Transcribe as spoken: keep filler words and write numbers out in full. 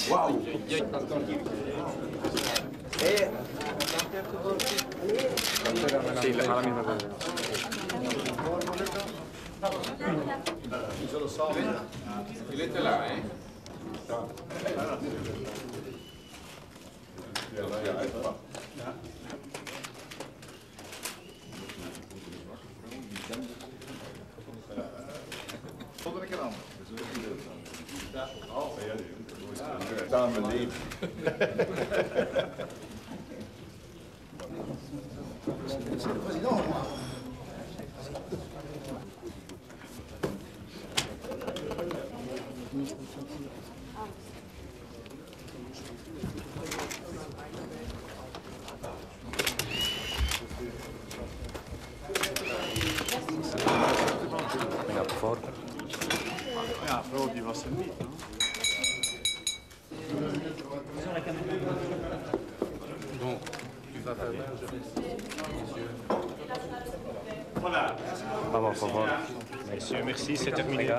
Waouh. E... Sì, la misma cosa. Se lo so, scrivete là, eh? Samen leven. Monsieur le Président, Ja, forte. Ja, Prodi was er niet, no? Bon, tu vas faire Voilà. Vamos, por favor. Messieurs, merci, c'est terminé.